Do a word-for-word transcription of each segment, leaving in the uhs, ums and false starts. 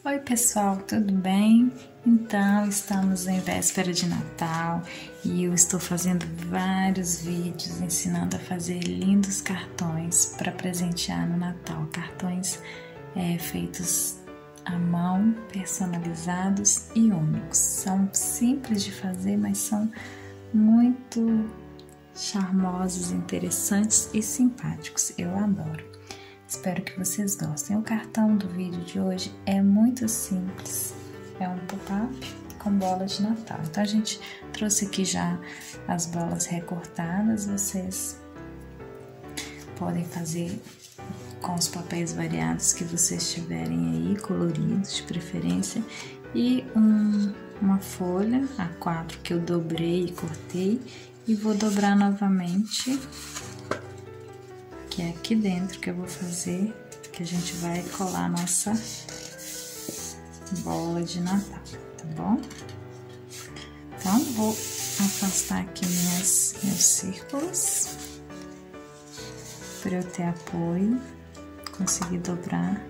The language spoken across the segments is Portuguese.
Oi pessoal, tudo bem? Então, estamos em véspera de Natal e eu estou fazendo vários vídeos ensinando a fazer lindos cartões para presentear no Natal. Cartões é, feitos à mão, personalizados e únicos. São simples de fazer, mas são muito charmosos, interessantes e simpáticos. Eu adoro. Espero que vocês gostem. O cartão do vídeo de hoje é muito simples. É um pop-up com bolas de Natal. Então, a gente trouxe aqui já as bolas recortadas. Vocês podem fazer com os papéis variados que vocês tiverem aí, coloridos de preferência. E um, uma folha A quatro que eu dobrei e cortei. E vou dobrar novamente, que é aqui dentro que eu vou fazer, que a gente vai colar a nossa bola de Natal, tá bom? Então, vou afastar aqui minhas, meus círculos, para eu ter apoio, conseguir dobrar.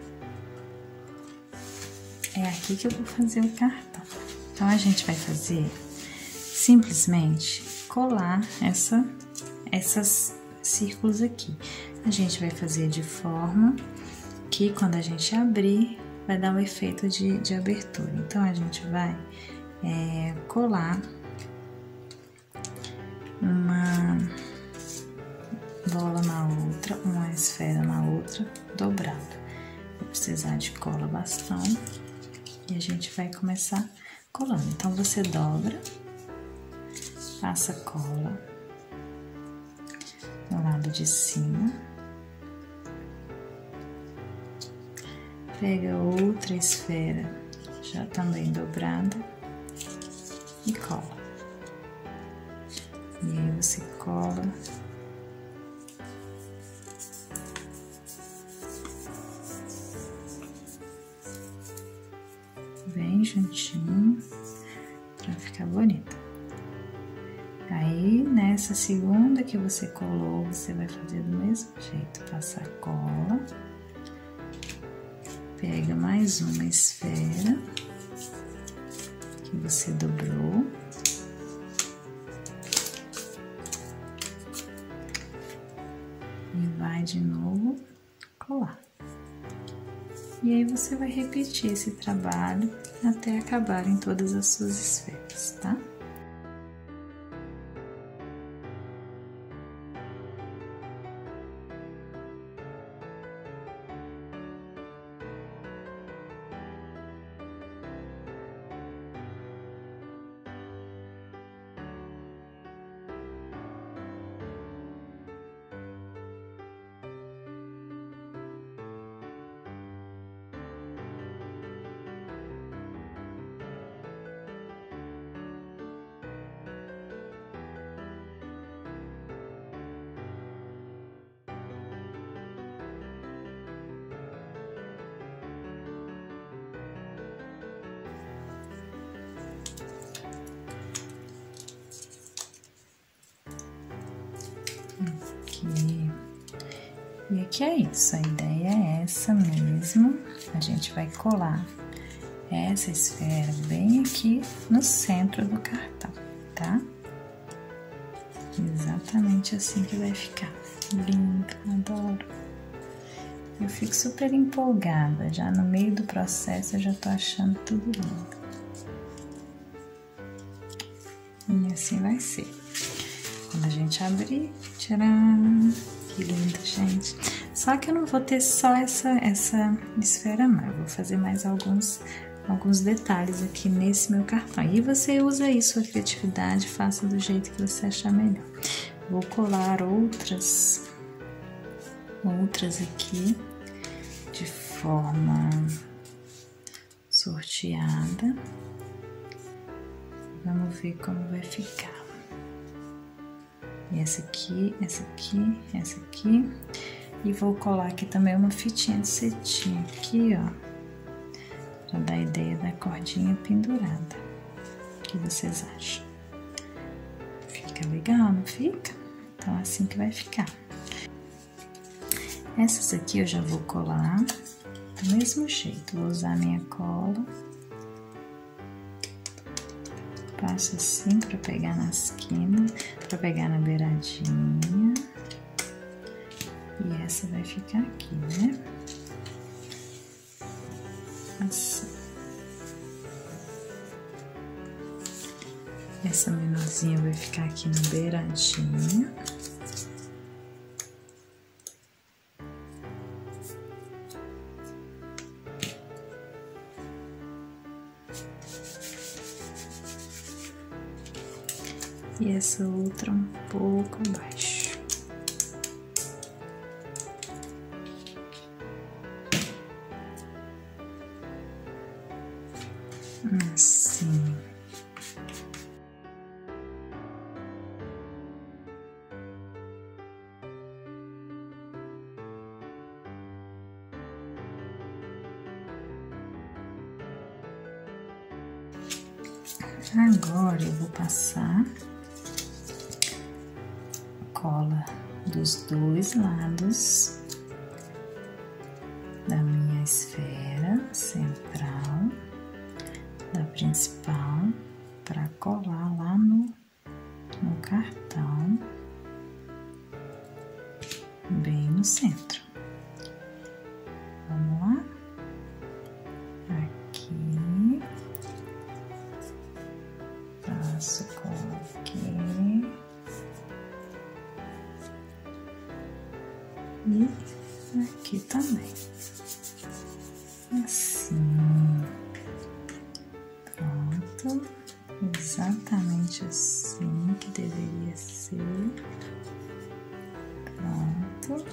É aqui que eu vou fazer o cartão. Então, a gente vai fazer, simplesmente, colar essa, essas círculos aqui. A gente vai fazer de forma que quando a gente abrir, vai dar o efeito de, de abertura. Então, a gente vai é, colar uma bola na outra, uma esfera na outra, dobrada. Vou precisar de cola bastão e a gente vai começar colando. Então, você dobra, passa cola no lado de cima, pega outra esfera já também dobrada e cola. E aí você cola bem juntinho para ficar bonito. Aí, nessa segunda que você colou, você vai fazer do mesmo jeito, passa a cola, pega mais uma esfera que você dobrou, e vai de novo colar. E aí, você vai repetir esse trabalho até acabar em todas as suas esferas, tá? Aqui. E aqui é isso, a ideia é essa mesmo. A gente vai colar essa esfera bem aqui no centro do cartão, tá? Exatamente assim que vai ficar. Lindo, adoro. Eu fico super empolgada, já no meio do processo eu já tô achando tudo lindo. E assim vai ser. Quando a gente abrir, tcharam! Que lindo, gente! Só que eu não vou ter só essa, essa esfera, não. Eu vou fazer mais alguns, alguns detalhes aqui nesse meu cartão. E você usa aí sua criatividade, faça do jeito que você achar melhor. Vou colar outras, outras aqui de forma sorteada. Vamos ver como vai ficar. Essa aqui, essa aqui, essa aqui. E vou colar aqui também uma fitinha de cetim aqui, ó. Pra dar a ideia da cordinha pendurada. O que vocês acham? Fica legal, não fica? Então, é assim que vai ficar. Essas aqui eu já vou colar do mesmo jeito, vou usar minha cola. Passo assim para pegar na esquina, para pegar na beiradinha. E essa vai ficar aqui, né? Assim. Essa menorzinha vai ficar aqui na beiradinha. E essa outra um pouco abaixo. Assim. Agora eu vou passar cola dos dois lados da minha esfera central, da principal, para colar lá no, no cartão, bem no centro. Vamos lá? Aqui, passo cola aqui. E aqui também, assim, pronto, exatamente assim que deveria ser, pronto,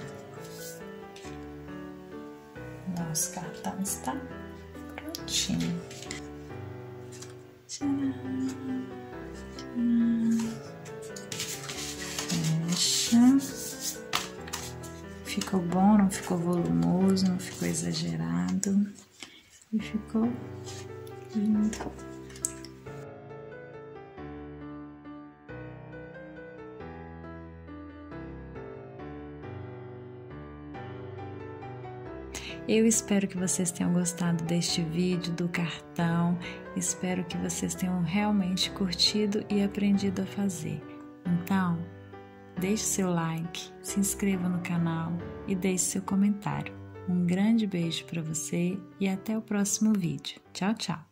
nosso cartão está prontinho. Tcharam, tcharam. Fecha. Ficou bom, não ficou volumoso, não ficou exagerado e ficou lindo. Eu espero que vocês tenham gostado deste vídeo do cartão, espero que vocês tenham realmente curtido e aprendido a fazer. Então, deixe seu like, se inscreva no canal e deixe seu comentário. Um grande beijo para você e até o próximo vídeo. Tchau, tchau!